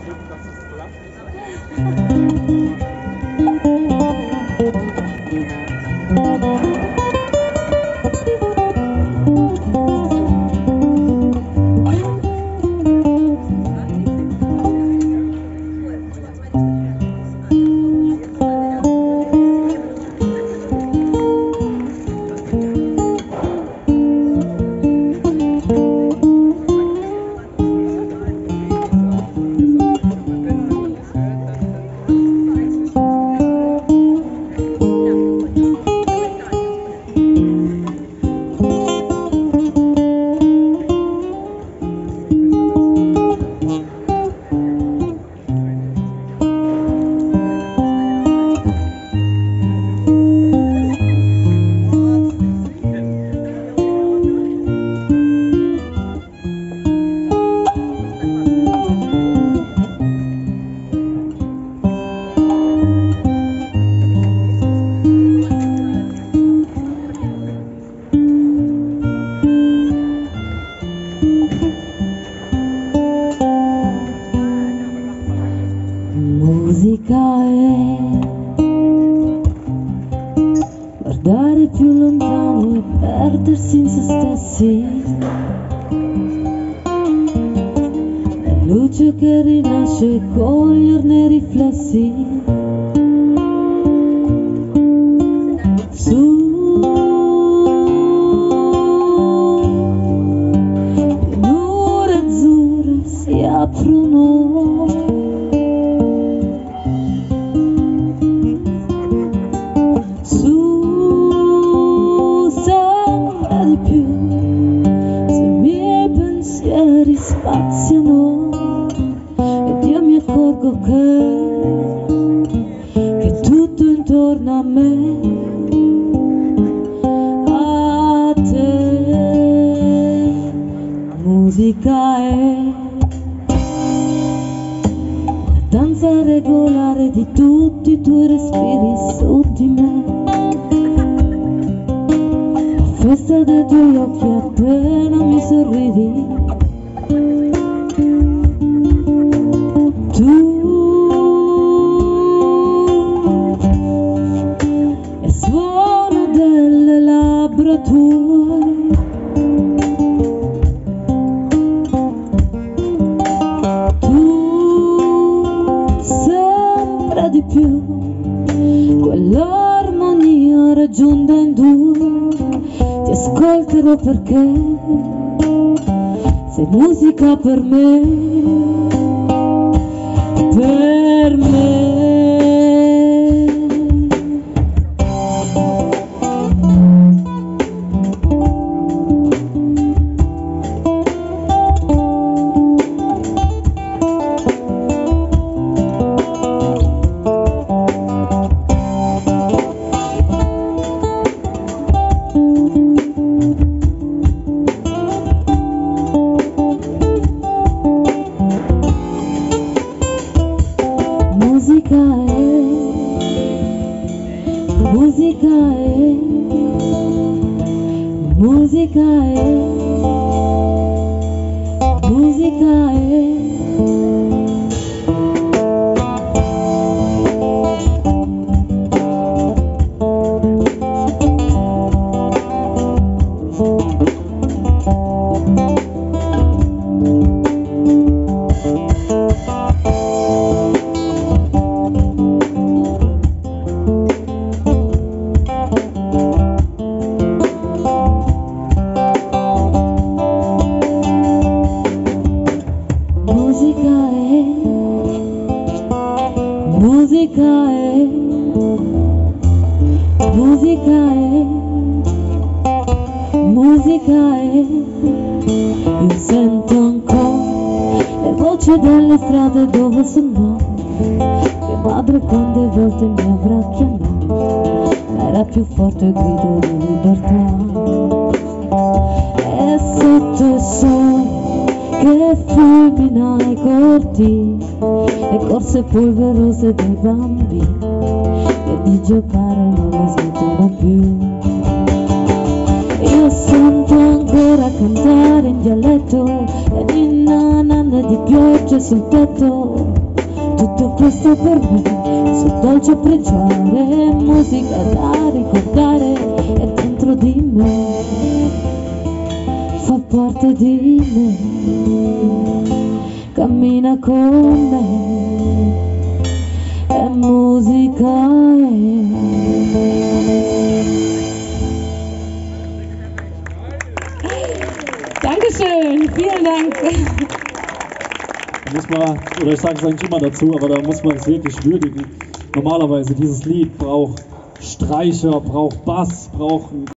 Musica è guardare più lontano e perdersi in se stessi, la luce che rinasce e coglierne i riflessi su pianure azzurre si aprono. Spaziano ed io mi accorgo che tutto intorno a me, a te, musica è la danza regolare di tutti i tuoi respiri su di me, la festa dei tuoi occhi appena mi sorridi. E suono delle labbra tue, tu sempre di più, quell'armonia raggiunta in due, ti ascolterò perché sei musica per me. Per me. Musica è, musica è, musica è. Musica è, musica è, musica è. Io sento ancora le voci delle strade dove sono andato. Mia madre quante volte mi avrà chiamato, era più forte il grido di libertà. E sotto il sole che fulmina i corti, le corse polverose dei bambini, e di giocare non lo smettono più. Io sento ancora cantare in dialetto e ninna nanna di pioggia sul tetto. Tutto questo per me è sul dolce pregiare, musica da ricordare, è dentro di me, fa parte di me, cammina con me, è musica. Dankeschön, vielen Dank. Muss man, oder ich sage es eigentlich immer dazu, aber da muss man es wirklich würdigen. Normalerweise dieses Lied braucht Streicher, braucht Bass, braucht